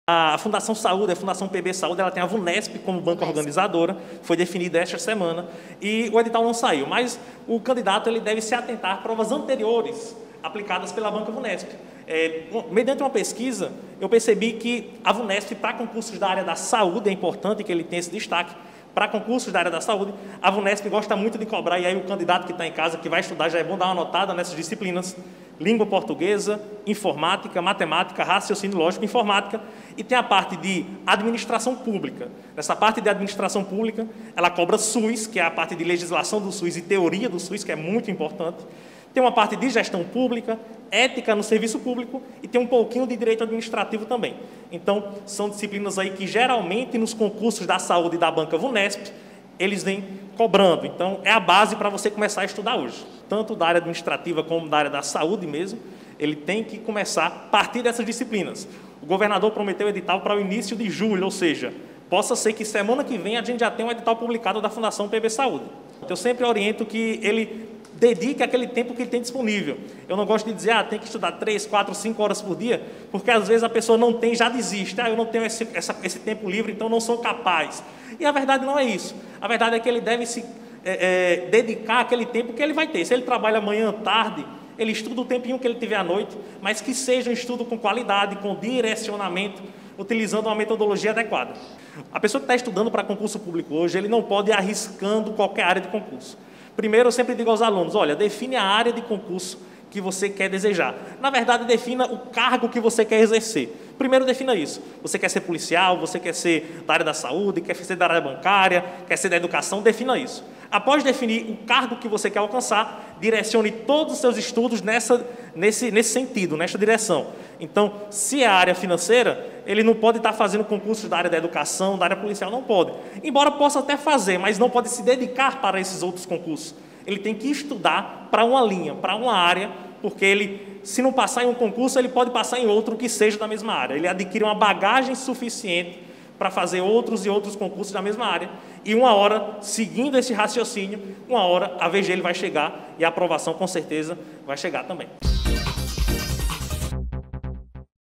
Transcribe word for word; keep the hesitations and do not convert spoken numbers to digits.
A Fundação Saúde, a Fundação P B Saúde, ela tem a VUNESP como banca organizadora, foi definida esta semana, e o edital não saiu, mas o candidato ele deve se atentar a provas anteriores aplicadas pela banca VUNESP. É, mediante uma pesquisa, eu percebi que a VUNESP, para concursos da área da saúde, é importante que ele tenha esse destaque. Para concursos da área da saúde, a VUNESP gosta muito de cobrar, e aí o candidato que está em casa, que vai estudar, já é bom dar uma notada nessas disciplinas: língua portuguesa, informática, matemática, raciocínio lógico, informática, e tem a parte de administração pública. Nessa parte de administração pública, ela cobra SUS, que é a parte de legislação do SUS e teoria do SUS, que é muito importante. Tem uma parte de gestão pública, ética no serviço público e tem um pouquinho de direito administrativo também. Então, são disciplinas aí que geralmente nos concursos da saúde da banca VUNESP, eles vêm cobrando. Então, é a base para você começar a estudar hoje. Tanto da área administrativa como da área da saúde mesmo, ele tem que começar a partir dessas disciplinas. O governador prometeu edital para o início de julho, ou seja, possa ser que semana que vem a gente já tenha um edital publicado da Fundação P B Saúde. Então, eu sempre oriento que ele dedique aquele tempo que ele tem disponível. Eu não gosto de dizer, ah, tem que estudar três, quatro, cinco horas por dia, porque às vezes a pessoa não tem, já desiste. Ah, eu não tenho esse, essa, esse tempo livre, então não sou capaz. E a verdade não é isso. A verdade é que ele deve se é, é, dedicar aquele tempo que ele vai ter. Se ele trabalha manhã, tarde, ele estuda o tempinho que ele tiver à noite, mas que seja um estudo com qualidade, com direcionamento, utilizando uma metodologia adequada. A pessoa que está estudando para concurso público hoje, ele não pode ir arriscando qualquer área de concurso. Primeiro, eu sempre digo aos alunos, olha, define a área de concurso que você quer desejar. Na verdade, defina o cargo que você quer exercer. Primeiro, defina isso. Você quer ser policial, você quer ser da área da saúde, quer ser da área bancária, quer ser da educação, defina isso. Após definir o cargo que você quer alcançar, direcione todos os seus estudos nessa, nesse, nesse sentido, nessa direção. Então, se é a área financeira, ele não pode estar fazendo concursos da área da educação, da área policial, não pode. Embora possa até fazer, mas não pode se dedicar para esses outros concursos. Ele tem que estudar para uma linha, para uma área, porque ele, se não passar em um concurso, ele pode passar em outro que seja da mesma área. Ele adquire uma bagagem suficiente para fazer outros e outros concursos da mesma área, e uma hora, seguindo esse raciocínio, uma hora a vez dele vai chegar e a aprovação com certeza vai chegar também.